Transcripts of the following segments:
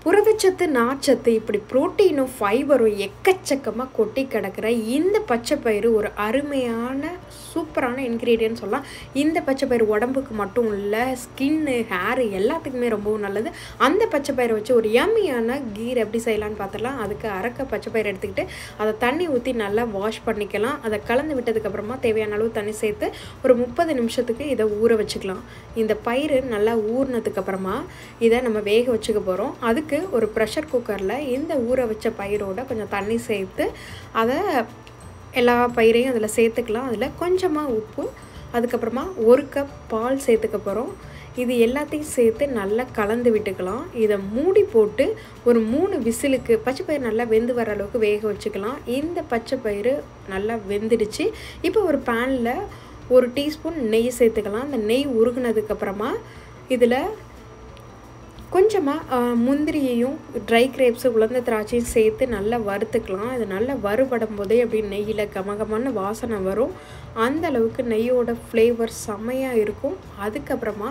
புரதச்சத்து நார்ச்சத்து இப்படி புரோட்டீனும் ஃபைபரும் எக்கச்சக்கமாக கொட்டி கிடக்கிற இந்த பச்சைப்பயிறு ஒரு அருமையான சூப்பரான இன்க்ரீடியன்ட் சொல்லலாம். இந்த பச்சைப்பயிறு உடம்புக்கு மட்டும் இல்லை, ஸ்கின்னு ஹேரு எல்லாத்துக்குமே ரொம்பவும் நல்லது. அந்த பச்சைப்பயிரை வச்சு ஒரு யம்மியான கீர் எப்படி செய்யலான்னு பார்த்துடலாம். அதுக்கு அரைக்க பச்சைப்பயிறு எடுத்துக்கிட்டு அதை தண்ணி ஊற்றி நல்லா வாஷ் பண்ணிக்கலாம். அதை கலந்து விட்டதுக்கப்புறமா தேவையான அளவு தண்ணி சேர்த்து ஒரு 30 நிமிஷத்துக்கு இதை ஊற வச்சுக்கலாம். இந்த பயிறு நல்லா ஊறினதுக்கப்புறமா இதை நம்ம வேக வச்சுக்க போகிறோம். அதுக்கு ஒரு ப்ரெஷர் குக்கரில் இந்த ஊற வச்ச பயிரோட கொஞ்சம் தண்ணி சேர்த்து அதை எல்லா பயிரையும் அதில் சேர்த்துக்கலாம். அதில் கொஞ்சமாக உப்பு, அதுக்கப்புறமா 1 கப் பால் சேர்த்துக்க போகிறோம். இது எல்லாத்தையும் சேர்த்து நல்லா கலந்து விட்டுக்கலாம். இதை மூடி போட்டு ஒரு 3 விசிலுக்கு பச்சைப்பயிறு நல்லா வெந்து வர அளவுக்கு வேக வச்சுக்கலாம். இந்த பச்சைப்பயிறு நல்லா வெந்துடுச்சு. இப்போ ஒரு பேனில் 1 டீஸ்பூன் நெய் சேர்த்துக்கலாம். அந்த நெய் உருகுனதுக்கப்புறமா இதில் கொஞ்சமாக முந்திரியையும் ட்ரை கிரேப்ஸு உலர்ந்த திராட்சையும் சேர்த்து நல்லா வறுத்துக்கலாம். இது நல்லா வறுபடும் போதே அப்படியே நெய்யில் கமகமான வாசனை வரும். அந்த அளவுக்கு நெய்யோட ஃப்ளேவர் செம்மையாக இருக்கும். அதுக்கப்புறமா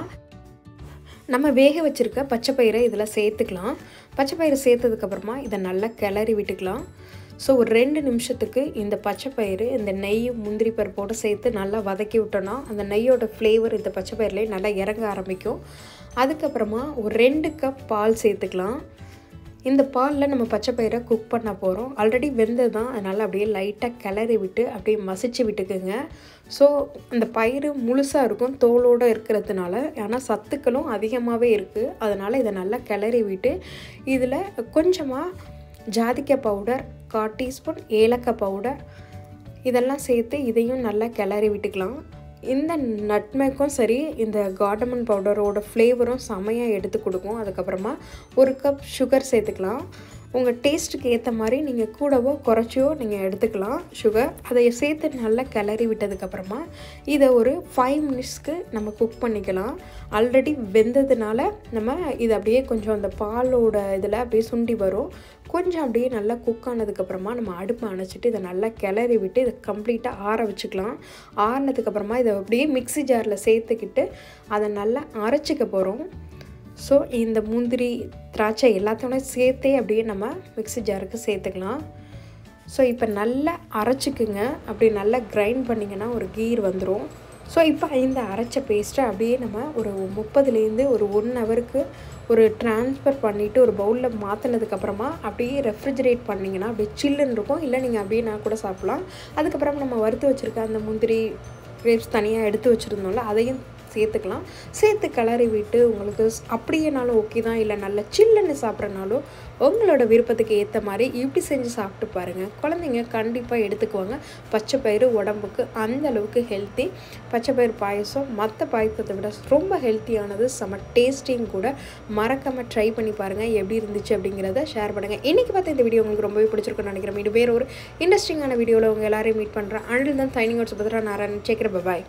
நம்ம வேக வச்சுருக்க பச்சைப்பயிரை இதில் சேர்த்துக்கலாம். பச்சைப்பயிறு சேர்த்ததுக்கப்புறமா இதை நல்லா கிளறி விட்டுக்கலாம். ஸோ ஒரு 2 நிமிஷத்துக்கு இந்த பச்சைப்பயிறு இந்த நெய் முந்திரி பருப்போடு சேர்த்து நல்லா வதக்கி விட்டோன்னா அந்த நெய்யோட ஃப்ளேவர் இந்த பச்சைப்பயிரிலே நல்லா இறங்க ஆரம்பிக்கும். அதுக்கப்புறமா ஒரு 2 கப் பால் சேர்த்துக்கலாம். இந்த பாலில் நம்ம பச்சைப்பயிரை குக் பண்ண போகிறோம். ஆல்ரெடி வெந்தது தான், அதனால் அப்படியே லைட்டாக கிளறி விட்டு அப்படியே மசிச்சு விட்டுக்குங்க. ஸோ இந்த பயிறு முழுசாக இருக்கும் தோலோடு இருக்கிறதுனால, ஆனால் சத்துக்களும் அதிகமாகவே இருக்குது. அதனால் இதை நல்லா கிளறி விட்டு இதில் கொஞ்சமாக ஜாதிக்காய் பவுடர், 1/4 டீஸ்பூன் ஏலக்காய் பவுடர் இதெல்லாம் சேர்த்து இதையும் நல்லா கிளறி விட்டுக்கலாம். இந்த நட்மேக்கும் சரி, இந்த கார்டமன் பவுடரோட ஃப்ளேவரும் செமையாக எடுத்து கொடுக்கும். அதுக்கப்புறமா 1 கப் சுகர் சேர்த்துக்கலாம். உங்கள் டேஸ்ட்டுக்கு ஏற்ற மாதிரி நீங்கள் கூடவோ குறைச்சியோ நீங்கள் எடுத்துக்கலாம் சுகர். அதை சேர்த்து நல்லா கிளறி விட்டதுக்கப்புறமா இதை ஒரு 5 மினிட்ஸ்க்கு நம்ம குக் பண்ணிக்கலாம். ஆல்ரெடி வெந்ததுனால நம்ம இது அப்படியே கொஞ்சம் அந்த பாலோட இதில் அப்படியே சுண்டி வரும். கொஞ்சம் அப்படியே நல்லா குக் ஆனதுக்கப்புறமா நம்ம அடுப்பை அணைச்சிட்டு இதை நல்லா கிளறி விட்டு இதை கம்ப்ளீட்டாக ஆற வச்சுக்கலாம். ஆறினதுக்கப்புறமா இதை அப்படியே மிக்ஸி ஜாரில் சேர்த்துக்கிட்டு அதை நல்லா அரைச்சிக்க போகிறோம். ஸோ இந்த முந்திரி திராட்சை எல்லாத்தோட சேர்த்தே அப்படியே நம்ம மிக்ஸி ஜாருக்கு சேர்த்துக்கலாம். ஸோ இப்போ நல்லா அரைச்சிக்குங்க. அப்படி நல்லா கிரைண்ட் பண்ணிங்கன்னா ஒரு கீர் வந்துடும். ஸோ இப்போ இந்த அரைச்ச பேஸ்ட்டை அப்படியே நம்ம ஒரு 30லேருந்து ஒரு 1 ஹவருக்கு ஒரு ட்ரான்ஸ்ஃபர் பண்ணிவிட்டு ஒரு பவுலில் மாற்றினதுக்கப்புறமா அப்படியே ரெஃப்ரிஜரேட் பண்ணிங்கன்னா அப்படியே சில்லுன்னு இருக்கும். இல்லை நீங்கள் அப்படியே நான் கூட சாப்பிட்லாம். அதுக்கப்புறம் நம்ம வறுத்து வச்சுருக்க அந்த முந்திரி கிரேப்ஸ் தனியாக எடுத்து வச்சுருந்தோம்ல, அதையும் சேர்த்துக்கலாம். சேர்த்து கிளறி விட்டு உங்களுக்கு அப்படியேனாலும் ஓகே தான், இல்லை நல்ல சில்லுன்னு சாப்பிட்றனாலும் உங்களோட விருப்பத்துக்கு ஏற்ற மாதிரி இப்படி செஞ்சு சாப்பிட்டு பாருங்கள். குழந்தைங்க கண்டிப்பாக எடுத்துக்குவாங்க. பச்சைப்பயிறு உடம்புக்கு அந்த அளவுக்கு ஹெல்த்தி. பச்சைப்பயிறு பாயசம் மற்ற பாயசத்தை விட ரொம்ப ஹெல்த்தியானது, செம்ம டேஸ்டிங் கூட. மறக்காமல் ட்ரை பண்ணி பாருங்கள். எப்படி இருந்துச்சு அப்படிங்கிறத ஷேர் பண்ணுங்கள். இன்றைக்கி பார்த்த இந்த வீடியோ உங்களுக்கு ரொம்பவே பிடிச்சிருக்குன்னு நினைக்கிறேன். இது வேறு ஒரு இன்ட்ரெஸ்டிங்கான வீடியோவில் உங்கள் எல்லாரையும் மீட் பண்ணுறேன். Until then, signing out, Subathra Narayanan. Take care, bye-bye.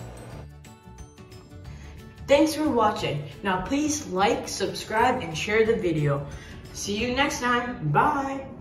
Thanks for watching. Now please like, subscribe, and share the video. See you next time. Bye.